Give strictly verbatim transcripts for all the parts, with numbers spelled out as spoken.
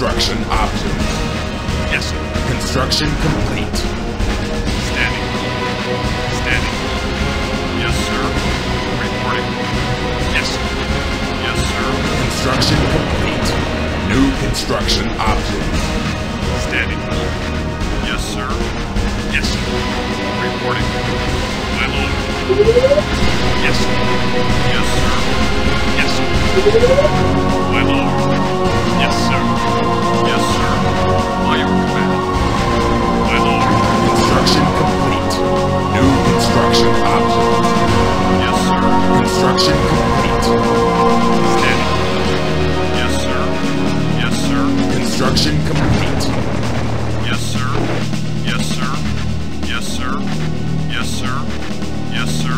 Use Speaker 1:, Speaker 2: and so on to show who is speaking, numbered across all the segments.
Speaker 1: construction options.
Speaker 2: Yes, sir.
Speaker 1: Construction complete.
Speaker 2: Standing. Standing. Yes, sir. Reporting. Yes, sir. Yes, sir.
Speaker 1: Construction complete. New construction options.
Speaker 2: Standing. Yes, sir. Yes, sir. Reporting. My lord. Yes, sir. Yes, sir. Yes, sir. My lord. Yes, sir. Yes, sir. By your command. My lord.
Speaker 1: Construction complete. New construction options.
Speaker 2: Yes, sir.
Speaker 1: Construction complete.
Speaker 2: Standing. Yes, sir. Yes, sir.
Speaker 1: Construction complete.
Speaker 2: Yes, sir. Yes, sir. Yes, sir. Yes, sir. Yes, sir.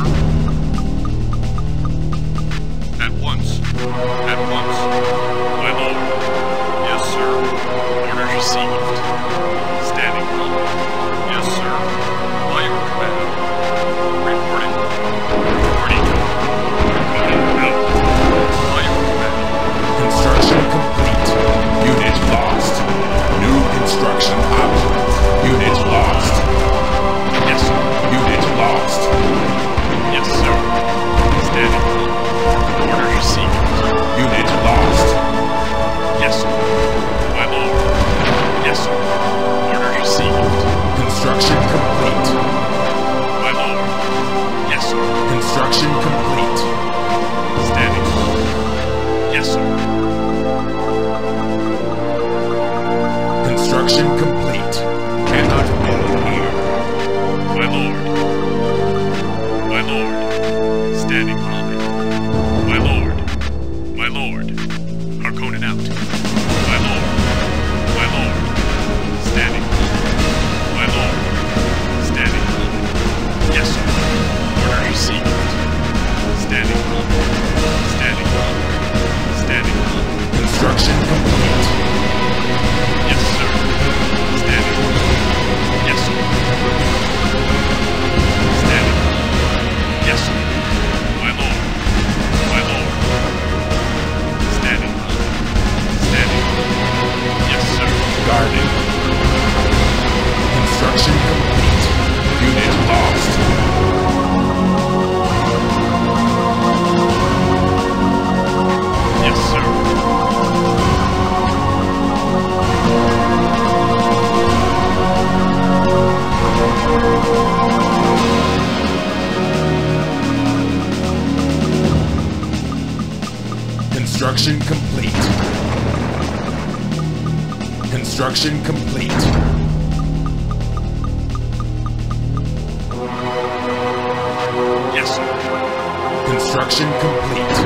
Speaker 2: At once. At once. My lord. Yes, sir. Orders received. Standing by. Yes, sir. By your command. Reporting. Reporting. Reporting out. By your command.
Speaker 1: Construction complete. Unit lost. New construction options. Unit lost.
Speaker 2: Yes, sir.
Speaker 1: Unit lost.
Speaker 2: Yes, sir. Standing by. Orders received.
Speaker 1: Unit lost.
Speaker 2: Yes, sir. My lord. Yes, sir. Orders received.
Speaker 1: Construction complete.
Speaker 2: My lord. Yes, sir.
Speaker 1: Construction complete.
Speaker 2: Standing. Yes, sir.
Speaker 1: Construction complete. Cannot build here.
Speaker 2: My lord. My lord. Standing by. My lord. My lord. Harkonnen out. My lord. My lord. Standing by. My lord. Standing by. Yes, sir. Order received. Standing by. Standing by. Standing by.
Speaker 1: Construction complete.
Speaker 2: Yes, sir. Standing by. Yes, sir. Standing by. Yes, sir. My lord. My lord. Standing by. Standing by. Yes, sir.
Speaker 1: Guarded. Construction complete. Unit lost.
Speaker 2: Yes, sir.
Speaker 1: Construction complete. Construction complete.
Speaker 2: Yes, sir.
Speaker 1: Construction complete.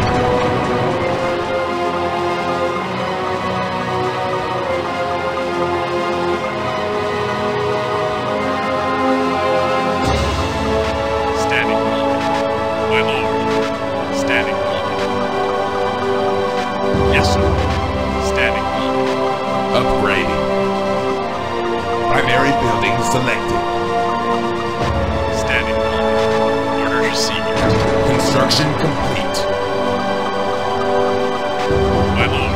Speaker 2: Standing by. My lord. Standing by. Yes, sir. Standing by.
Speaker 1: Upgrading. Primary building selected.
Speaker 2: Standing by. Orders received.
Speaker 1: Construction complete.
Speaker 2: My lord.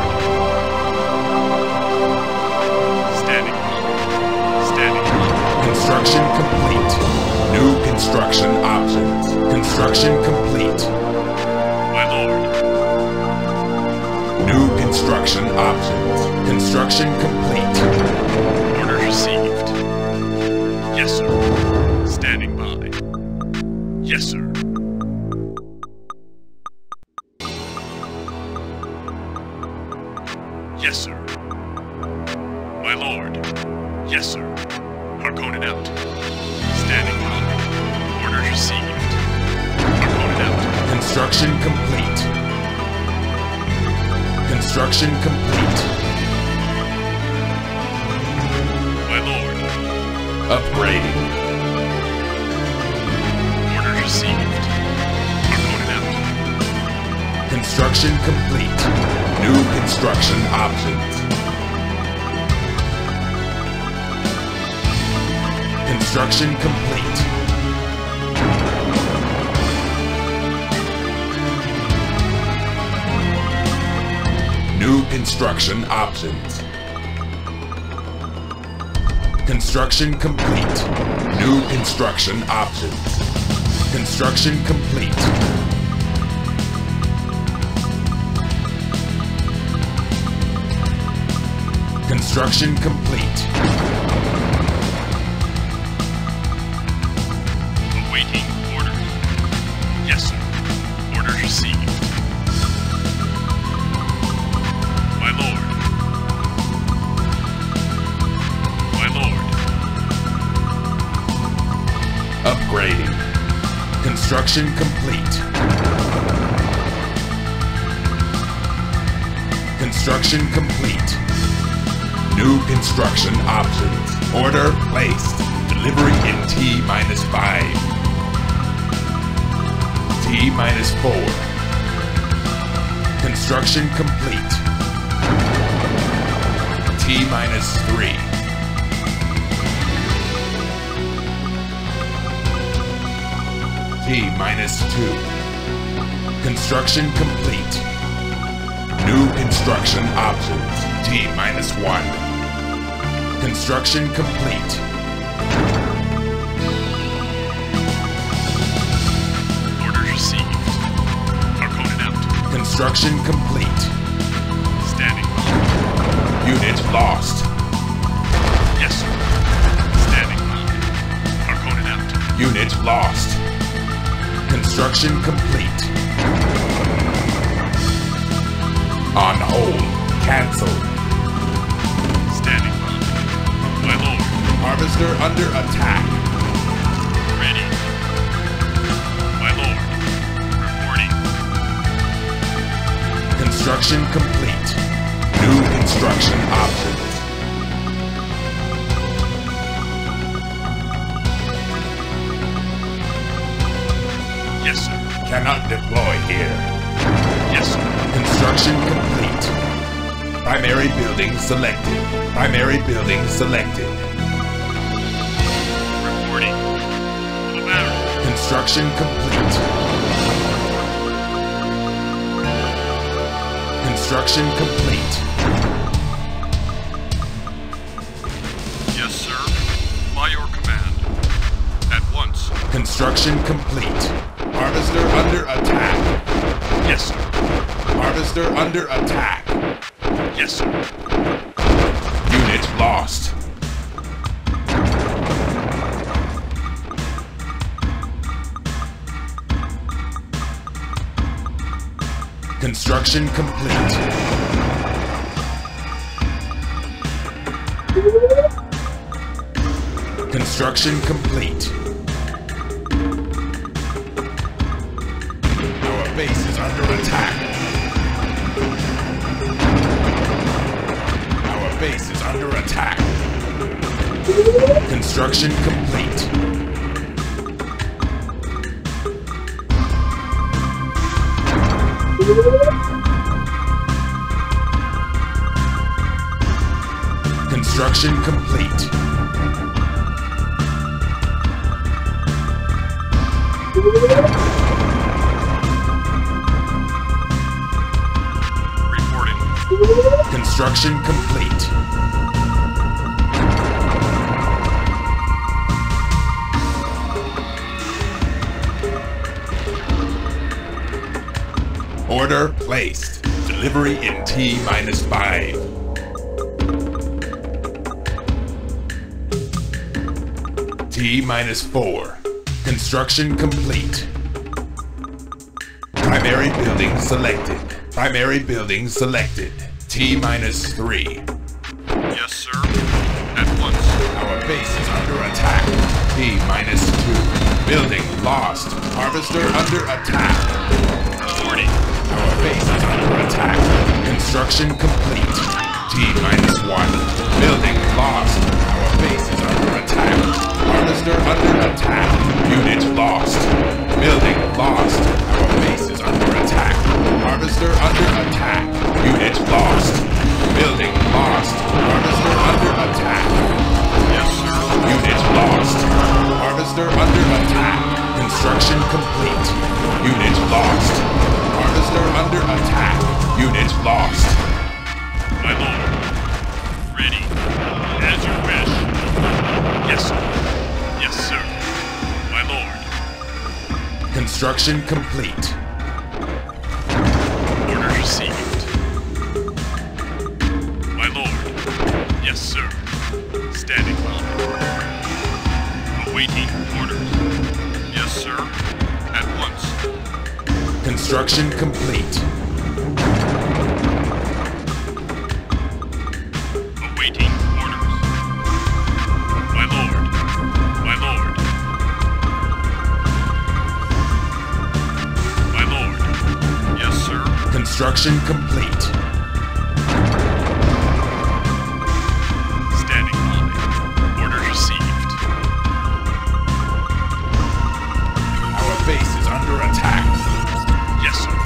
Speaker 2: Standing by. Standing by.
Speaker 1: Construction complete. New construction options. Construction complete.
Speaker 2: My lord.
Speaker 1: New construction options. Construction complete.
Speaker 2: Orders received. Yes, sir. Standing by. Yes, sir. Yes, sir. My lord. Yes, sir. Harkonnen out. Standing by. Orders received. Harkonnen out.
Speaker 1: Construction complete. Construction complete.
Speaker 2: My lord.
Speaker 1: Upgrading.
Speaker 2: Orders received. Harkonnen out.
Speaker 1: Construction complete. New construction options. Construction complete. New construction options. Construction complete. New construction options. Construction complete. Construction complete.
Speaker 2: Awaiting orders. Yes, sir. Orders received. My lord. My lord.
Speaker 1: Upgrading. Construction complete. Construction complete. New construction options. Order placed. Delivery in T minus five. T minus four. Construction complete. T minus three. T minus two. Construction complete. New construction options. T minus one. Construction complete.
Speaker 2: Orders received. Harkonnen out.
Speaker 1: Construction complete.
Speaker 2: Standing by.
Speaker 1: Unit lost.
Speaker 2: Yes, sir. Standing by. Harkonnen out.
Speaker 1: Unit lost. Construction complete. On hold. Cancelled.
Speaker 2: Standing by. My lord.
Speaker 1: Harvester under attack.
Speaker 2: Ready. My lord. Reporting.
Speaker 1: Construction complete. New construction options.
Speaker 2: Yes, sir.
Speaker 1: Cannot deploy here.
Speaker 2: Yes, sir.
Speaker 1: Construction complete. Primary building selected. Primary building selected.
Speaker 2: Reporting. The matter.
Speaker 1: Construction complete. Construction complete.
Speaker 2: Yes, sir. By your command. At once.
Speaker 1: Construction complete. Harvester under attack.
Speaker 2: Yes, sir.
Speaker 1: Harvester under attack.
Speaker 2: Yes, sir.
Speaker 1: Unit lost. Construction complete. Construction complete. Our base is under attack. Our base is under attack. Construction complete. Construction complete.
Speaker 2: Reporting.
Speaker 1: Construction complete. Order placed. Delivery in T minus five. T minus four. Construction complete. Primary building selected. Primary building selected. T minus three.
Speaker 2: Yes, sir. At once.
Speaker 1: Our base is under attack. T minus two. Building lost. Harvester under attack.
Speaker 2: Reporting.
Speaker 1: Our base is under attack. Construction complete. T minus one. Building lost. Our base is under attack. Harvester under attack. Unit lost. Building lost. Our base is under attack. Harvester under attack. Unit lost. Building lost. Harvester under attack.
Speaker 2: Yes, sir.
Speaker 1: Unit lost. Harvester under attack. Construction complete. Unit lost. Harvester under attack. Unit lost.
Speaker 2: My lord. Ready. As you wish.
Speaker 1: Construction complete.
Speaker 2: Orders received. My lord. Yes, sir. Standing by. Awaiting orders. Yes, sir. At once.
Speaker 1: Construction complete.
Speaker 2: Awaiting orders. My lord. My lord. My lord. Yes, sir.
Speaker 1: Construction complete.
Speaker 2: Standing by. Orders received.
Speaker 1: Our base is under attack.
Speaker 2: Yes, sir.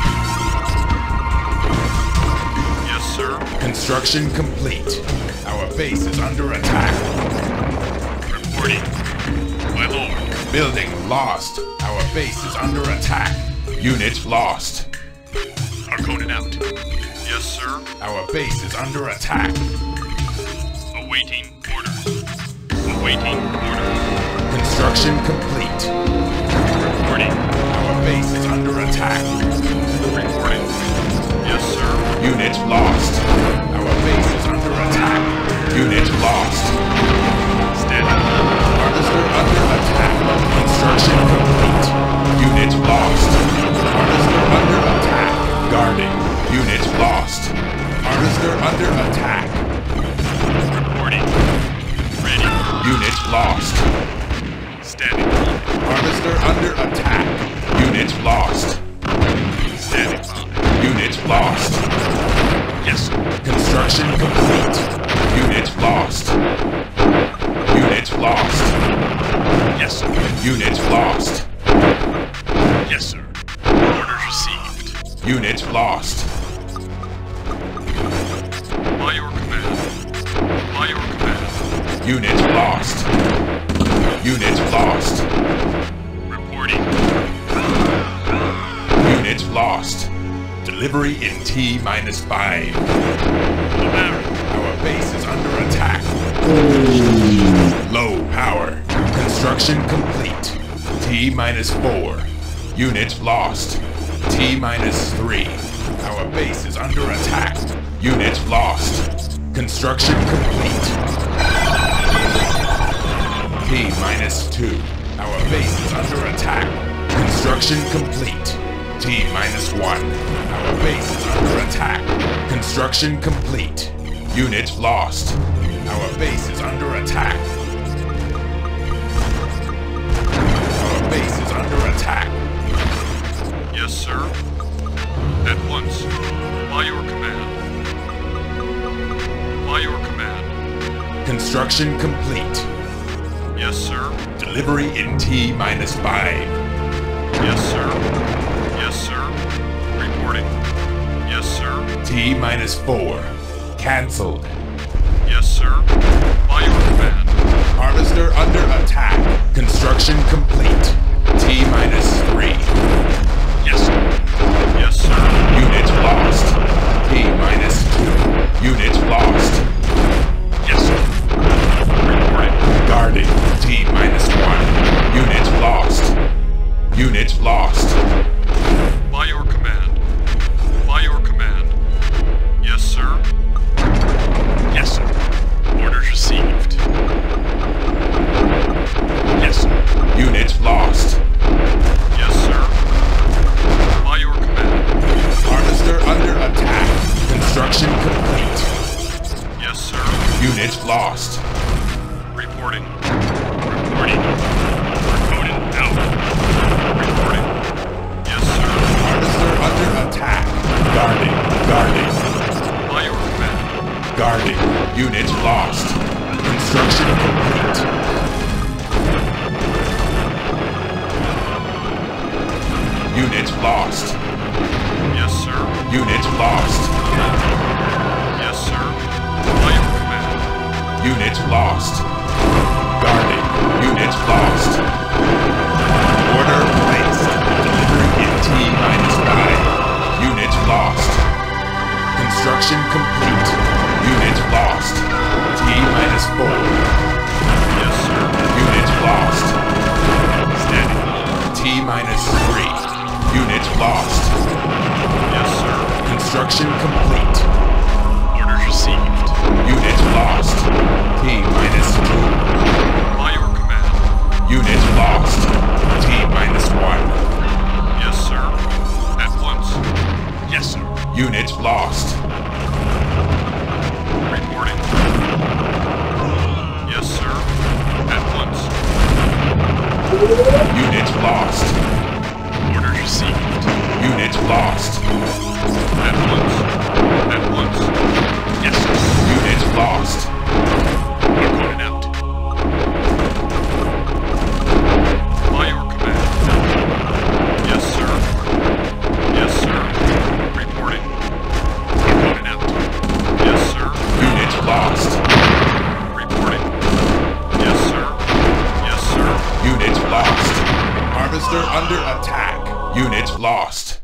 Speaker 2: Yes, sir.
Speaker 1: Construction complete. Our base is under attack.
Speaker 2: Reporting. My lord.
Speaker 1: Building lost. Our base is under attack. Unit lost.
Speaker 2: Arconin out. Yes, sir.
Speaker 1: Our base is under attack.
Speaker 2: Awaiting orders. Awaiting orders.
Speaker 1: Construction complete.
Speaker 2: Reporting.
Speaker 1: Our base is under attack.
Speaker 2: Reporting. Yes, sir.
Speaker 1: Unit lost. Our base is under attack. Unit lost.
Speaker 2: Standing.
Speaker 1: Harvester under attack. Construction complete. Unit lost. Harvester under attack. Guarding. Unit lost. Harvester under attack.
Speaker 2: Reporting. Ready.
Speaker 1: Unit lost.
Speaker 2: Standing.
Speaker 1: Harvester under attack. Unit lost.
Speaker 2: Standing by.
Speaker 1: Unit lost.
Speaker 2: Yes, sir.
Speaker 1: Construction complete. Unit lost. Unit lost.
Speaker 2: Yes, sir.
Speaker 1: Unit lost.
Speaker 2: Yes, sir. Orders received.
Speaker 1: Unit lost.
Speaker 2: By your command. By your command.
Speaker 1: Unit lost. Unit lost.
Speaker 2: Reporting.
Speaker 1: Unit lost. Delivery in T minus five.
Speaker 2: The Baron.
Speaker 1: Our base is under attack. Low power. Construction complete. T minus four. Unit lost. T minus three. Our base is under attack. Unit lost. Construction complete. T minus two. Our base is under attack. Construction complete. T minus one. Our base is under attack. Construction complete. Unit lost. Our base is under attack. Our base is under attack.
Speaker 2: Yes, sir. At once. By your command. By your command.
Speaker 1: Construction complete.
Speaker 2: Yes, sir.
Speaker 1: Delivery in T minus five.
Speaker 2: Yes, sir. Yes, sir. Reporting. Yes, sir.
Speaker 1: T minus four. Cancelled.
Speaker 2: Yes, sir. By your command.
Speaker 1: Harvester under attack. Construction complete. T minus three.
Speaker 2: Yes, sir. Yes, sir.
Speaker 1: Unit lost. T minus two. Unit lost.
Speaker 2: Yes, sir. Reporting.
Speaker 1: Guarding. T minus one. Unit lost. Unit lost.
Speaker 2: By your command. By your command. Yes, sir. Yes, sir. Orders received. Yes, sir.
Speaker 1: Unit lost.
Speaker 2: Yes, sir. By your command.
Speaker 1: Harvester under attack. Construction complete.
Speaker 2: Yes, sir.
Speaker 1: Unit lost.
Speaker 2: Reporting. Reporting. Arconin out. Reporting. Yes, sir.
Speaker 1: Harvester under attack. Guarding. Guarding.
Speaker 2: By your command.
Speaker 1: Guarding. Unit lost. Construction complete. Unit lost.
Speaker 2: Yes, sir.
Speaker 1: Unit lost.
Speaker 2: Yes, sir. By your command.
Speaker 1: Unit lost. Guarding. Unit lost. Order placed. Delivery in T minus five. Unit lost. Construction complete. Unit lost. T minus four.
Speaker 2: Yes, sir.
Speaker 1: Unit lost.
Speaker 2: Standing.
Speaker 1: T T minus three. Unit lost.
Speaker 2: Yes, sir.
Speaker 1: Construction complete.
Speaker 2: Orders received.
Speaker 1: Unit lost. T minus two.
Speaker 2: By your command.
Speaker 1: Unit lost. T minus one.
Speaker 2: Yes, sir. At once. Yes, sir.
Speaker 1: Unit lost.
Speaker 2: Reporting. Yes, sir. At once.
Speaker 1: Unit lost.
Speaker 2: Orders received.
Speaker 1: Unit lost.
Speaker 2: At once. At once. Yes, sir.
Speaker 1: Unit lost.
Speaker 2: We're going out. By your command. Yes, sir. Yes, sir. Reporting. We're going out. Yes, sir.
Speaker 1: Unit lost.
Speaker 2: Reporting. Yes, sir. Yes, sir.
Speaker 1: Unit lost. Harvester under attack. Unit lost.